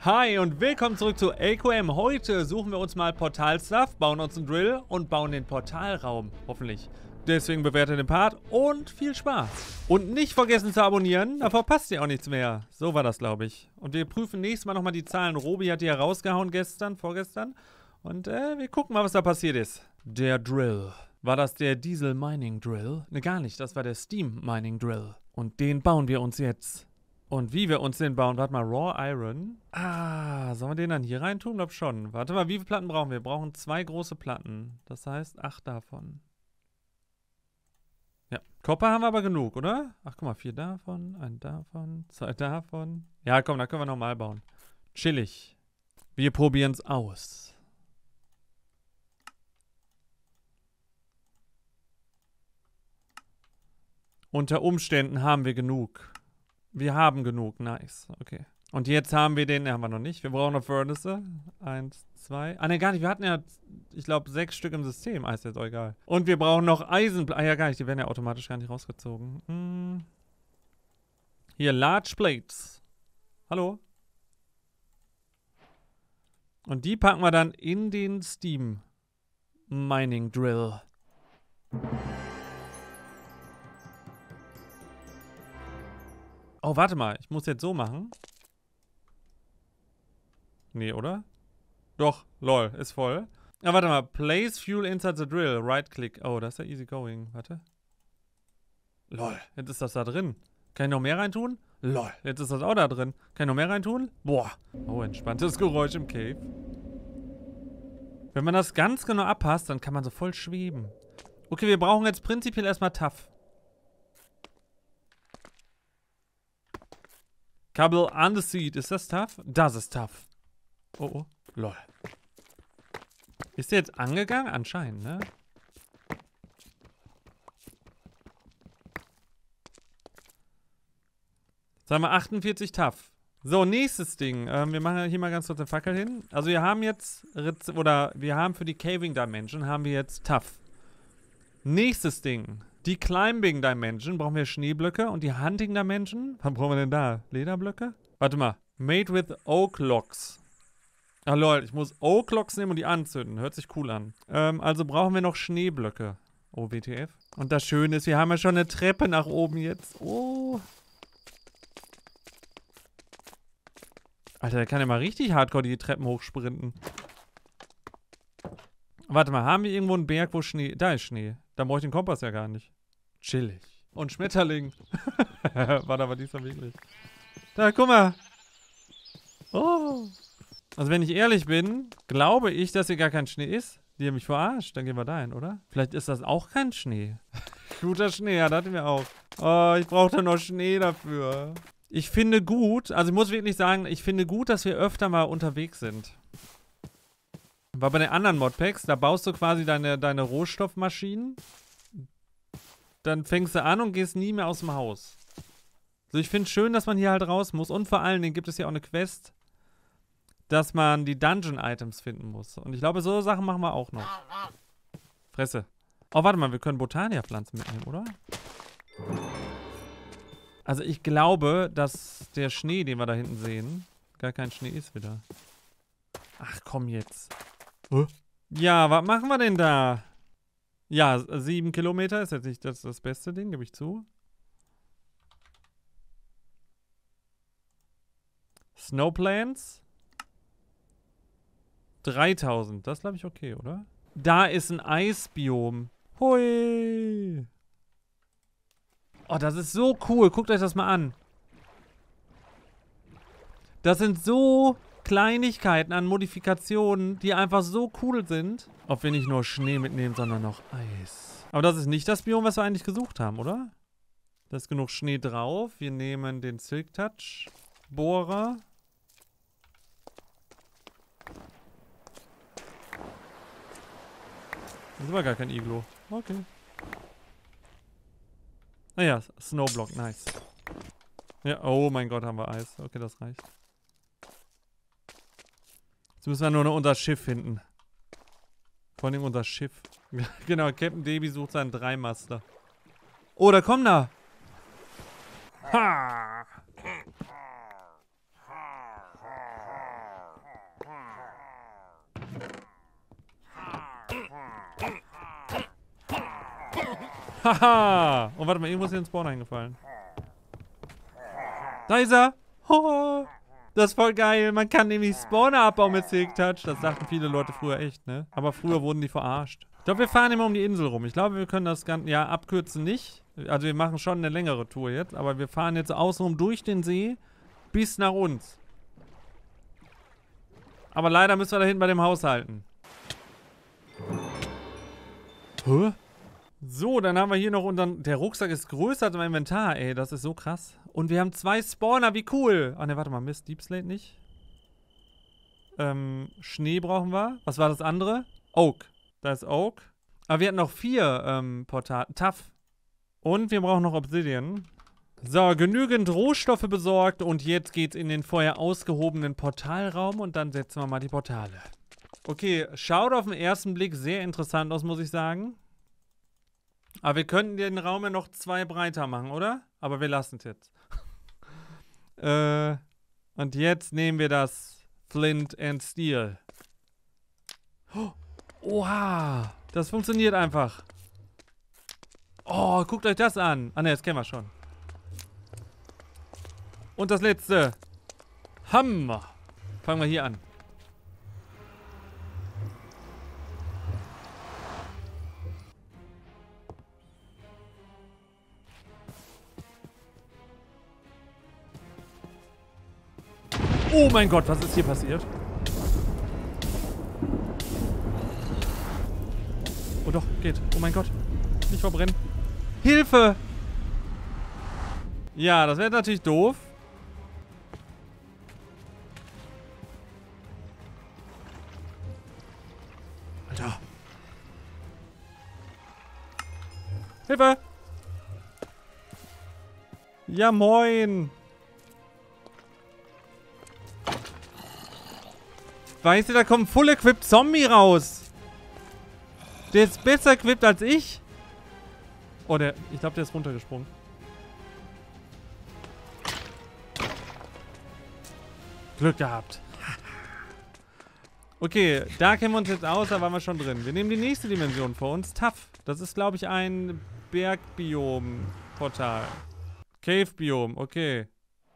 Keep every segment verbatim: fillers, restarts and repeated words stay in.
Hi und willkommen zurück zu A Q M. Heute suchen wir uns mal Portal-Stuff, bauen uns einen Drill und bauen den Portalraum. Hoffentlich. Deswegen bewertet den Part und viel Spaß. Und nicht vergessen zu abonnieren, da verpasst ihr auch nichts mehr. So war das, glaube ich. Und wir prüfen nächstes Mal nochmal die Zahlen. Robi hat die ja rausgehauen gestern, vorgestern. Und äh, wir gucken mal, was da passiert ist. Der Drill. War das der Diesel Mining Drill? Ne, gar nicht. Das war der Steam Mining Drill. Und den bauen wir uns jetzt. Und wie wir uns den bauen, warte mal, Raw Iron. Ah, sollen wir den dann hier rein tun? Glaub schon. Warte mal, wie viele Platten brauchen wir? Wir brauchen zwei große Platten. Das heißt, acht davon. Ja, Copper haben wir aber genug, oder? Ach, guck mal, vier davon, ein davon, zwei davon. Ja, komm, da können wir nochmal bauen. Chillig. Wir probieren es aus. Unter Umständen haben wir genug. Wir haben genug, nice, okay. Und jetzt haben wir den, ne, haben wir noch nicht. Wir brauchen noch Furnace. Eins, zwei. Ah, ne, gar nicht. Wir hatten ja, ich glaube, sechs Stück im System. Ah, ist jetzt auch egal. Und wir brauchen noch Eisen. Ah, ja, gar nicht. Die werden ja automatisch gar nicht rausgezogen. Hm. Hier, Large Plates. Hallo? Und die packen wir dann in den Steam Mining Drill. Oh, warte mal. Ich muss jetzt so machen. Nee, oder? Doch, lol, ist voll. Ja, warte mal. Place Fuel inside the drill. Right-click. Oh, das ist ja easy going. Warte. Lol, jetzt ist das da drin. Kann ich noch mehr reintun? Lol, jetzt ist das auch da drin. Kann ich noch mehr reintun? Boah. Oh, entspanntes Geräusch im Cave. Wenn man das ganz genau abpasst, dann kann man so voll schweben. Okay, wir brauchen jetzt prinzipiell erstmal Tough. Kabel on the seat. Ist das tough? Das ist tough. Oh, oh. Lol. Ist der jetzt angegangen? Anscheinend, ne? Sagen wir achtundvierzig tough. So, nächstes Ding. Ähm, wir machen hier mal ganz kurz eine Fackel hin. Also wir haben jetzt, oder wir haben für die Caving Dimension, haben wir jetzt tough. Nächstes Ding. Die Climbing Dimension brauchen wir Schneeblöcke und die Hunting Dimension, was brauchen wir denn da? Lederblöcke? Warte mal. Made with Oak Logs. Ah lol, ich muss Oak Logs nehmen und die anzünden. Hört sich cool an. Ähm, also brauchen wir noch Schneeblöcke. Oh, W T F. Und das Schöne ist, wir haben ja schon eine Treppe nach oben jetzt. Oh. Alter, der kann ja mal richtig hardcore die Treppen hochsprinten. Warte mal, haben wir irgendwo einen Berg, wo Schnee... Da ist Schnee. Da brauche ich den Kompass ja gar nicht. Chillig. Und Schmetterling. Warte, aber diesmal wirklich. Da, guck mal. Oh. Also wenn ich ehrlich bin, glaube ich, dass hier gar kein Schnee ist. Die haben mich verarscht. Dann gehen wir da hin, oder? Vielleicht ist das auch kein Schnee. Guter Schnee, ja, das hatten wir auch. Oh, ich brauche da noch Schnee dafür. Ich finde gut, also ich muss wirklich sagen, ich finde gut, dass wir öfter mal unterwegs sind. Weil bei den anderen Modpacks, da baust du quasi deine, deine Rohstoffmaschinen. Dann fängst du an und gehst nie mehr aus dem Haus. Also ich finde es schön, dass man hier halt raus muss. Und vor allen Dingen gibt es ja auch eine Quest, dass man die Dungeon-Items finden muss. Und ich glaube, so Sachen machen wir auch noch. Fresse. Oh, warte mal, wir können Botania-Pflanzen mitnehmen, oder? Also ich glaube, dass der Schnee, den wir da hinten sehen, gar kein Schnee ist wieder. Ach, komm jetzt. Huh? Ja, was machen wir denn da? Ja, sieben Kilometer ist jetzt nicht das, das beste Ding, gebe ich zu. Snowplants. dreitausend, das glaube ich okay, oder? Da ist ein Eisbiom. Hui. Oh, das ist so cool. Guckt euch das mal an. Das sind so Kleinigkeiten an Modifikationen, die einfach so cool sind. Ob wir nicht nur Schnee mitnehmen, sondern noch Eis. Aber das ist nicht das Biom, was wir eigentlich gesucht haben, oder? Da ist genug Schnee drauf. Wir nehmen den Silk Touch Bohrer. Das war gar kein Iglo. Okay. Naja, Snowblock, nice. Ja, oh mein Gott, haben wir Eis. Okay, das reicht. Jetzt müssen wir nur noch unser Schiff finden. Vor allem unser Schiff. Genau, Captain Davy sucht seinen Dreimaster. Oh, da kommt er. Ha! Haha! Und warte mal, irgendwo ist hier ein Spawn eingefallen. Da ist er! Oh, das ist voll geil. Man kann nämlich Spawner abbauen mit Silk Touch. Das dachten viele Leute früher echt, ne? Aber früher wurden die verarscht. Ich glaube, wir fahren immer um die Insel rum. Ich glaube, wir können das Ganze, ja, abkürzen nicht. Also wir machen schon eine längere Tour jetzt. Aber wir fahren jetzt außenrum durch den See bis nach uns. Aber leider müssen wir da hinten bei dem Haus halten. Hä? So, dann haben wir hier noch unseren... Der Rucksack ist größer als mein Inventar, ey. Das ist so krass. Und wir haben zwei Spawner, wie cool. Ah, ne, warte mal. Mist, Deep Slate nicht. Ähm, Schnee brauchen wir. Was war das andere? Oak. Da ist Oak. Aber wir hatten noch vier, ähm, Portale. Tough. Und wir brauchen noch Obsidian. So, genügend Rohstoffe besorgt. Und jetzt geht's in den vorher ausgehobenen Portalraum. Und dann setzen wir mal die Portale. Okay, schaut auf den ersten Blick sehr interessant aus, muss ich sagen. Aber wir könnten den Raum ja noch zwei breiter machen, oder? Aber wir lassen es jetzt. äh, und jetzt nehmen wir das Flint and Steel. Oh, oha! Das funktioniert einfach. Oh, guckt euch das an. Ah ne, das kennen wir schon. Und das letzte. Hammer. Fangen wir hier an. Oh mein Gott, was ist hier passiert? Oh doch, geht. Oh mein Gott. Nicht verbrennen. Hilfe! Ja, das wäre natürlich doof. Alter. Hilfe! Ja, moin! Weißt du, da kommt ein full equipped Zombie raus. Der ist besser equipped als ich. Oh, der, ich glaube, der ist runtergesprungen. Glück gehabt. Okay, da kennen wir uns jetzt aus, da waren wir schon drin. Wir nehmen die nächste Dimension vor uns. Tough. Das ist, glaube ich, ein Bergbiom-Portal. Cave-Biom, okay.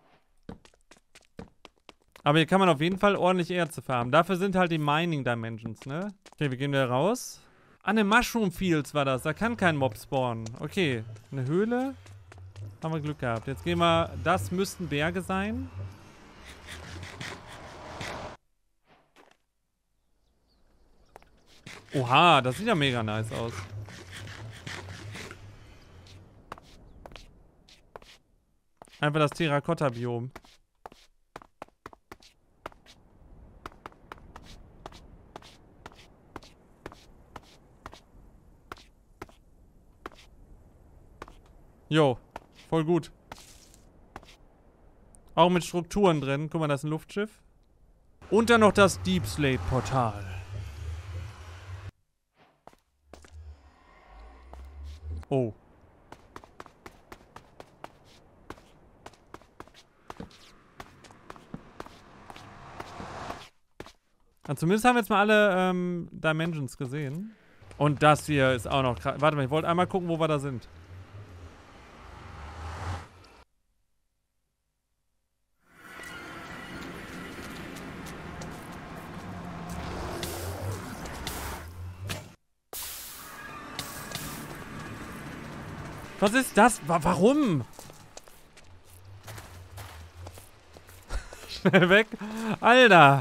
Aber hier kann man auf jeden Fall ordentlich Erze farmen. Dafür sind halt die Mining Dimensions, ne? Okay, wir gehen wieder raus. Ah, ne, Mushroom Fields war das. Da kann kein Mob spawnen. Okay, eine Höhle. Haben wir Glück gehabt. Jetzt gehen wir... Das müssten Berge sein. Oha, das sieht ja mega nice aus. Einfach das Terrakotta-Biom. Jo, voll gut. Auch mit Strukturen drin. Guck mal, das ist ein Luftschiff. Und dann noch das Deep Slate Portal. Oh. Und zumindest haben wir jetzt mal alle ähm, Dimensions gesehen. Und das hier ist auch noch krass. Warte mal, ich wollte einmal gucken, wo wir da sind. Was ist das? Wa- warum? Schnell weg. Alter.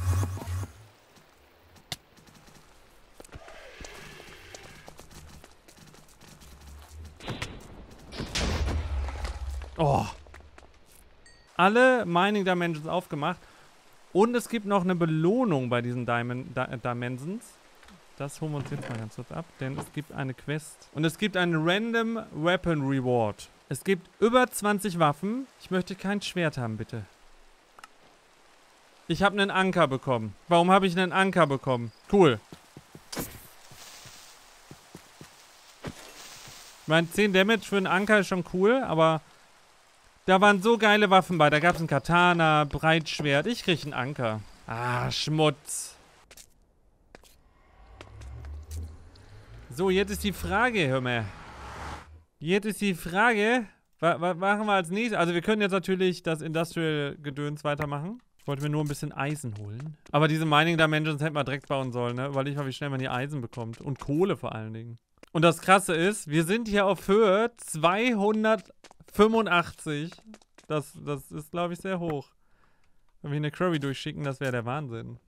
Oh. Alle Mining Dimensions aufgemacht. Und es gibt noch eine Belohnung bei diesen Diamond Di Dimensions. Das holen wir uns jetzt mal ganz kurz ab, denn es gibt eine Quest. Und es gibt einen Random Weapon Reward. Es gibt über zwanzig Waffen. Ich möchte kein Schwert haben, bitte. Ich habe einen Anker bekommen. Warum habe ich einen Anker bekommen? Cool. Ich meine, zehn Damage für einen Anker ist schon cool, aber da waren so geile Waffen bei. Da gab es einen Katana, Breitschwert. Ich kriege einen Anker. Ah, Schmutz. So, jetzt ist die Frage, hör mal. Jetzt ist die Frage, was, was machen wir als nächstes? Also wir können jetzt natürlich das Industrial-Gedöns weitermachen. Ich wollte mir nur ein bisschen Eisen holen. Aber diese Mining Dimensions hätten wir direkt bauen sollen, ne? Überleg mal, wie schnell man hier Eisen bekommt. Und Kohle vor allen Dingen. Und das Krasse ist, wir sind hier auf Höhe zweihundertfünfundachtzig. Das, das ist, glaube ich, sehr hoch. Wenn wir hier eine Query durchschicken, das wäre der Wahnsinn.